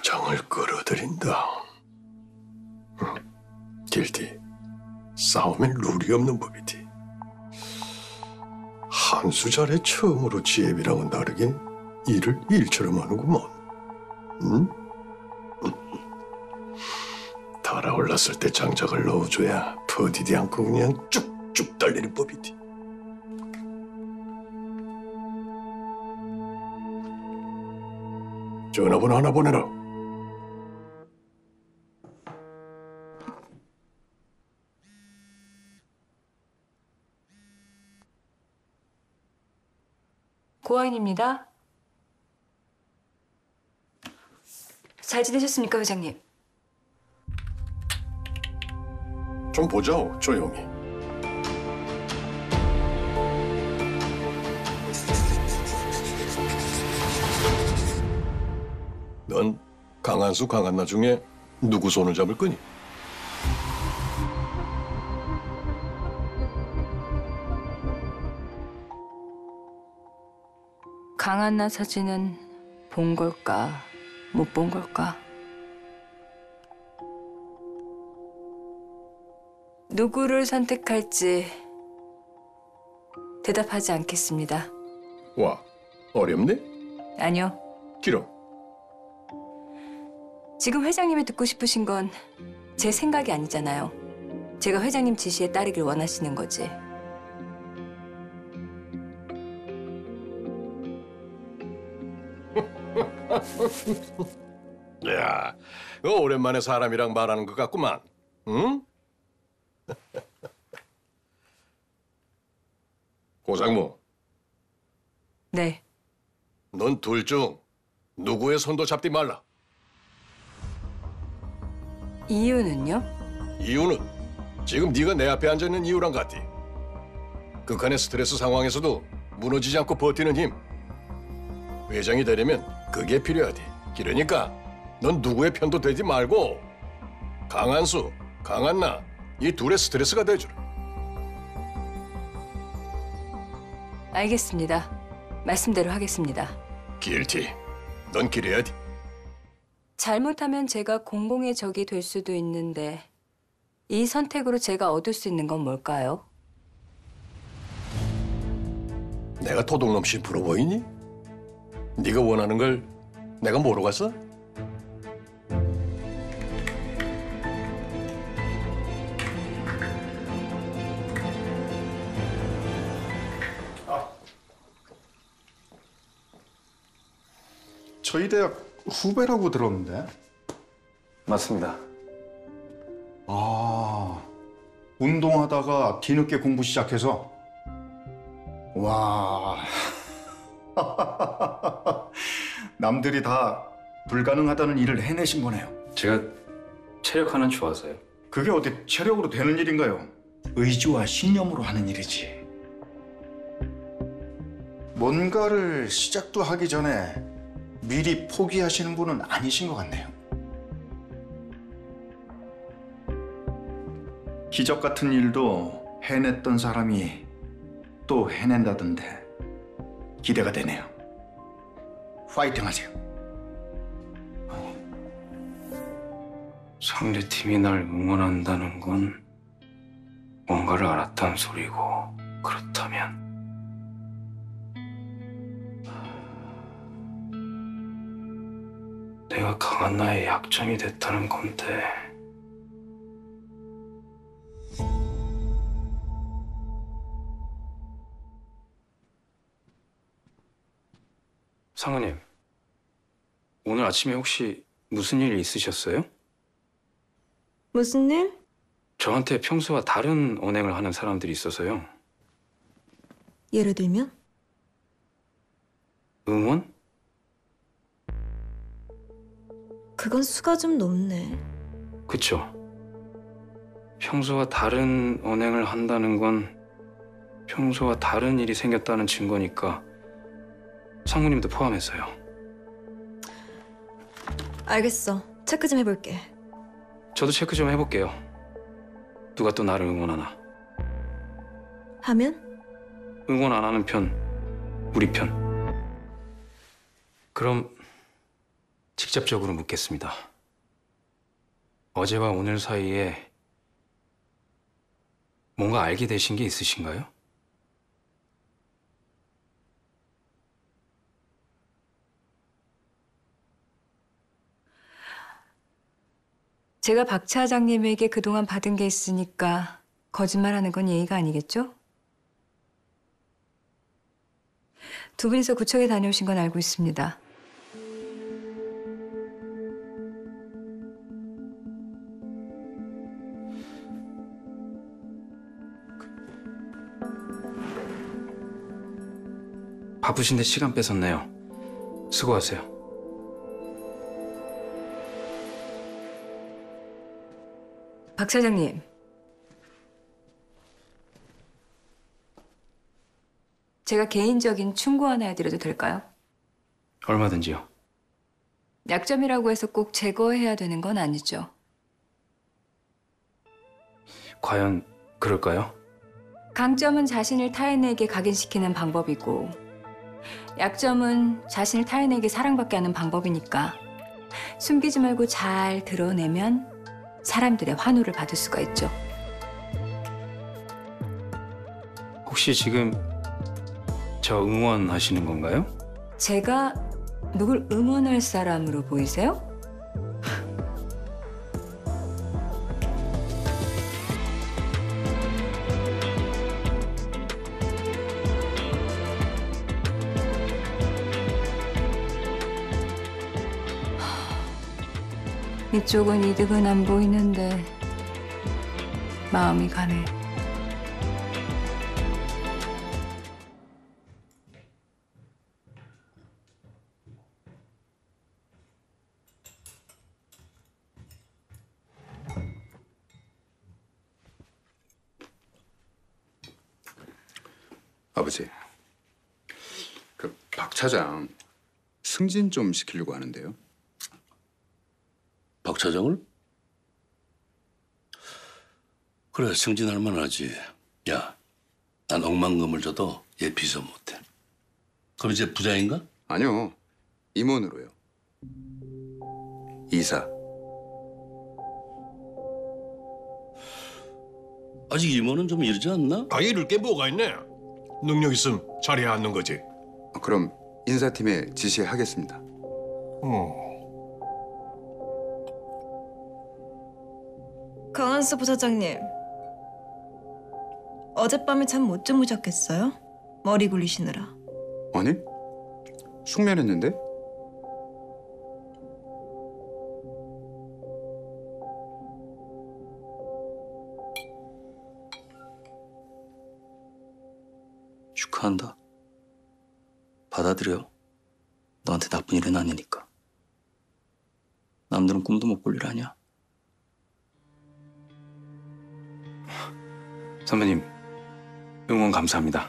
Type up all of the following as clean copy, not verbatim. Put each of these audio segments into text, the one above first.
표정을 끌어들인다. 길티, 싸움엔 룰이 없는 법이지. 한수 자네 처음으로 지혜비랑은 다르긴 일을 일처럼 하는구먼. 응? 달아올랐을 때 장작을 넣어줘야 퍼디디 않고 그냥 쭉쭉 달리는 법이지. 전화번호 하나 보내라. 고아인입니다. 잘 지내셨습니까, 회장님? 좀 보자오, 조용히. 넌 강한수, 강한나 중에 누구 손을 잡을 거니? 강한나 사진은 본 걸까, 못 본 걸까? 누구를 선택할지 대답하지 않겠습니다. 와, 어렵네? 아니요. 길어. 지금 회장님이 듣고 싶으신 건 제 생각이 아니잖아요. 제가 회장님 지시에 따르길 원하시는 거지. 야, 너 오랜만에 사람이랑 말하는 것 같구만. 응? 고상무, 네. 넌 둘 중 누구의 손도 잡지 말라. 이유는요? 이유는 지금 네가 내 앞에 앉아 있는 이유랑 같디. 극한의 스트레스 상황에서도 무너지지 않고 버티는 힘. 회장이 되려면 그게 필요하디. 그러니까 넌 누구의 편도 되지 말고 강한수, 강한나 이 둘의 스트레스가 돼주라. 알겠습니다. 말씀대로 하겠습니다. 길티, 넌 길해야 돼. 잘못하면 제가 공공의 적이 될 수도 있는데 이 선택으로 제가 얻을 수 있는 건 뭘까요? 내가 도둑놈 심부러 보이니? 네가 원하는 걸 내가 모르고 갔어? 저희 대학 후배라고 들었는데. 맞습니다. 아, 운동하다가 뒤늦게 공부 시작해서. 와. 남들이 다 불가능하다는 일을 해내신 거네요. 제가 체력 하나 좋아서요. 그게 어디 체력으로 되는 일인가요? 의지와 신념으로 하는 일이지. 뭔가를 시작도 하기 전에 미리 포기하시는 분은 아니신 것 같네요. 기적 같은 일도 해냈던 사람이 또 해낸다던데 기대가 되네요. 파이팅 하세요. 상대팀이 날 응원한다는 건 뭔가를 알았다는 소리고, 그렇다면 내가 강한 나의 약점이 됐다는 건데. 상우님, 오늘 아침에 혹시 무슨 일 있으셨어요? 무슨 일? 저한테 평소와 다른 언행을 하는 사람들이 있어서요. 예를 들면? 응원? 그건 수가 좀 높네. 그쵸. 평소와 다른 언행을 한다는 건 평소와 다른 일이 생겼다는 증거니까 상무님도 포함해서요. 알겠어. 체크 좀 해볼게. 저도 체크 좀 해볼게요. 누가 또 나를 응원하나. 하면? 응원 안 하는 편, 우리 편. 그럼 직접 직접적으로 묻겠습니다. 어제와 오늘 사이에 뭔가 알게 되신 게 있으신가요? 제가 박 차장님에게 그동안 받은 게 있으니까 거짓말하는 건 예의가 아니겠죠? 두 분이서 구청에 다녀오신 건 알고 있습니다. 바쁘신데 시간 뺏었네요. 수고하세요. 박 차장님. 제가 개인적인 충고 하나 해드려도 될까요? 얼마든지요. 약점이라고 해서 꼭 제거해야 되는 건 아니죠. 과연 그럴까요? 강점은 자신을 타인에게 각인시키는 방법이고 약점은 자신을 타인에게 사랑받게 하는 방법이니까 숨기지 말고 잘 드러내면 사람들의 환호를 받을 수가 있죠. 혹시 지금 저 응원하시는 건가요? 제가 누굴 응원할 사람으로 보이세요? 이쪽은 이득은 안 보이는데 마음이 가네. 아버지, 그 박 차장 승진 좀 시키려고 하는데요. 박 차장을? 그래, 승진할 만하지. 야, 난 억만금을 줘도 얘 비서 못해. 그럼 이제 부장인가? 아니요, 임원으로요. 이사. 아직 임원은 좀 이르지 않나? 아, 이럴 게 뭐가 있네. 능력 있음 잘해야 하는 거지. 그럼 인사팀에 지시하겠습니다. 강한수 부사장님. 어젯밤에 잠 못 주무셨겠어요? 머리 굴리시느라. 아니, 숙면했는데? 축하한다. 받아들여. 너한테 나쁜 일은 아니니까. 남들은 꿈도 못 꿀 일 아니야. 선배님, 응원 감사합니다.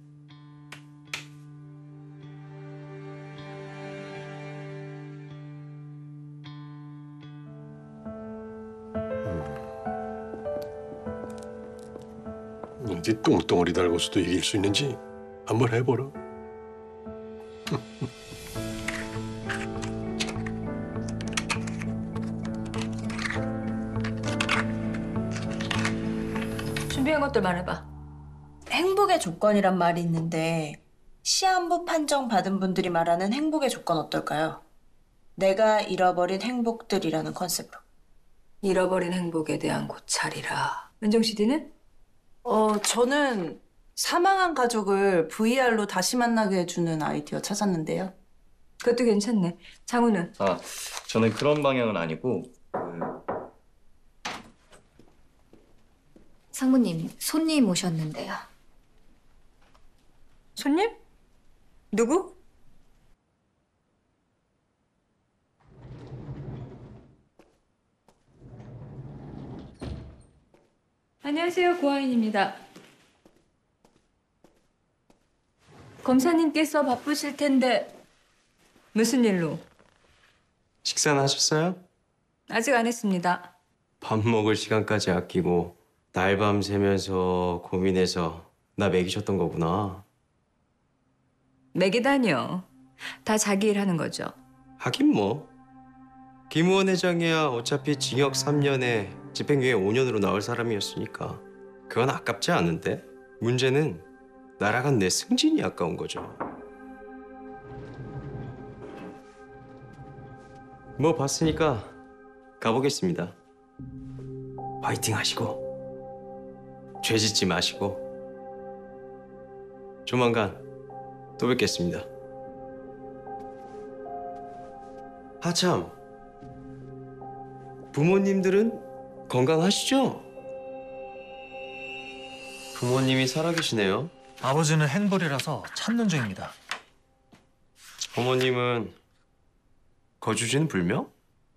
어디 똥덩어리 달고서도 이길 수 있는지 한번 해보라. 준비한 것들 말해봐. 행복의 조건이란 말이 있는데 시한부 판정 받은 분들이 말하는 행복의 조건 어떨까요? 내가 잃어버린 행복들이라는 컨셉으로. 잃어버린 행복에 대한 고찰이라. 은정 CD는? 저는 사망한 가족을 VR로 다시 만나게 해주는 아이디어 찾았는데요. 그것도 괜찮네. 장우는? 저는 그런 방향은 아니고 상무님, 손님 오셨는데요. 손님? 누구? 안녕하세요, 고아인입니다. 검사님께서 바쁘실 텐데 무슨 일로? 식사는 하셨어요? 아직 안 했습니다. 밥 먹을 시간까지 아끼고 날밤 새면서 고민해서 나 먹이셨던 거구나. 맥이다니요. 다 자기 일 하는 거죠. 하긴 뭐 김우원 회장이야 어차피 징역 3년에 집행유예 5년으로 나올 사람이었으니까 그건 아깝지 않은데 문제는 날아간 내 승진이 아까운 거죠. 뭐 봤으니까 가보겠습니다. 화이팅 하시고 죄 짓지 마시고 조만간 또 뵙겠습니다. 하참 부모님들은 건강하시죠? 부모님이 살아계시네요. 아버지는 행벌이라서 찾는 중입니다. 어머님은 거주지는 불명?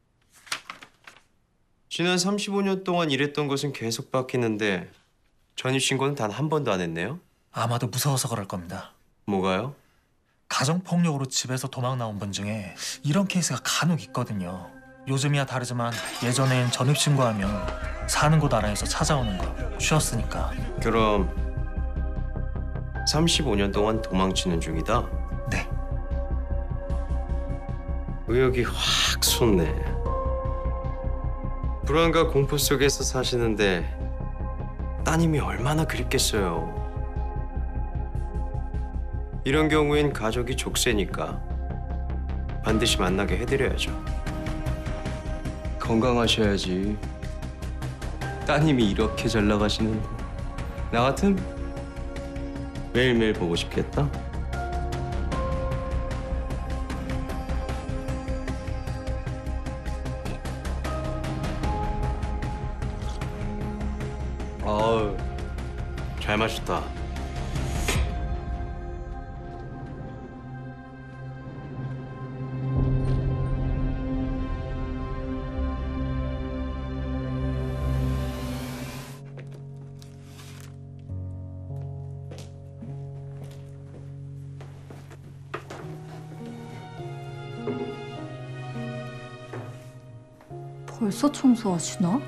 지난 35년 동안 일했던 곳은 계속 바뀌는데 전입신고는 단 한 번도 안 했네요? 아마도 무서워서 그럴 겁니다. 뭐가요? 가정폭력으로 집에서 도망 나온 분 중에 이런 케이스가 간혹 있거든요. 요즘이야 다르지만 예전엔 전입신고하면 사는 곳 알아서 찾아오는 거 쉬웠으니까. 그럼 35년 동안 도망치는 중이다? 네. 의욕이 확 솟네. 불안과 공포 속에서 사시는데 따님이 얼마나 그립겠어요. 이런 경우엔 가족이 족쇄니까 반드시 만나게 해드려야죠. 건강하셔야지. 따님이 이렇게 잘 나가시는데 나 같으면 매일매일 보고 싶겠다. 아우, 잘 마셨다. 벌써 청소하시나?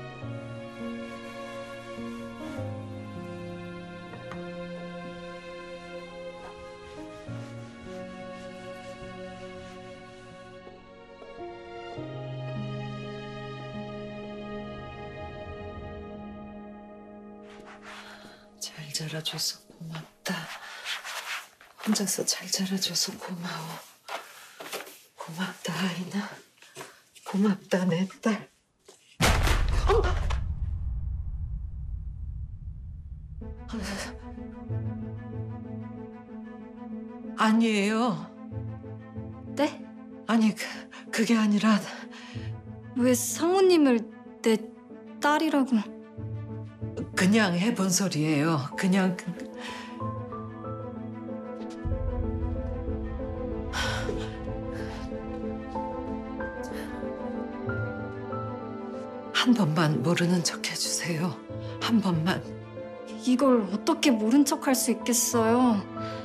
잘 자라줘서 고맙다. 혼자서 잘 자라줘서 고마워. 고맙다, 아이나. 고맙다, 내 딸. 아니에요. 네? 아니, 그게 아니라 왜 상무님을 내 딸이라고? 그냥 해본 소리예요. 그냥 한 번만 모르는 척 해주세요. 한 번만. 이걸 어떻게 모른 척 할 수 있겠어요?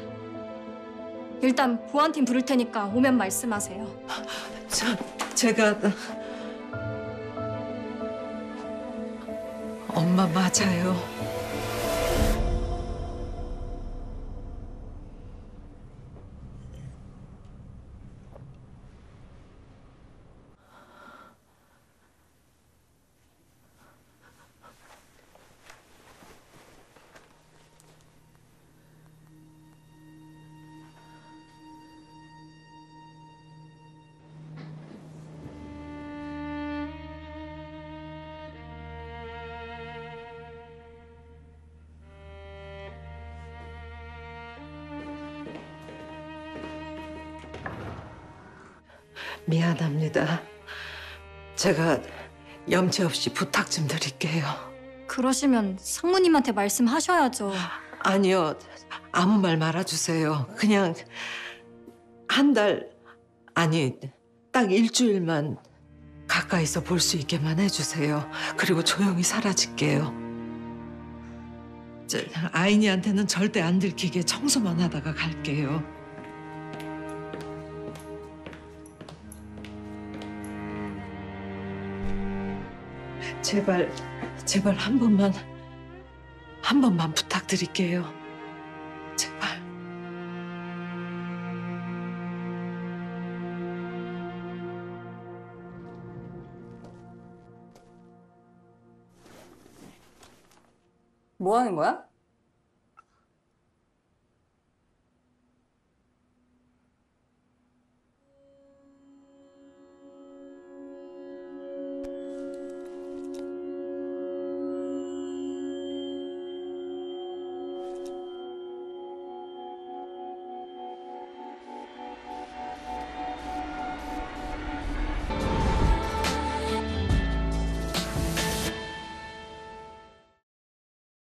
일단 보안팀 부를 테니까 오면 말씀하세요. 제가 엄마 맞아요. 미안합니다. 제가 염치 없이 부탁 좀 드릴게요. 그러시면 상무님한테 말씀하셔야죠. 아니요, 아무 말 말아주세요. 그냥 한 달, 아니 딱 일주일만 가까이서 볼 수 있게만 해주세요. 그리고 조용히 사라질게요. 아이니한테는 절대 안 들키게 청소만 하다가 갈게요. 제발 한 번만 부탁드릴게요. 제발. 뭐 하는 거야?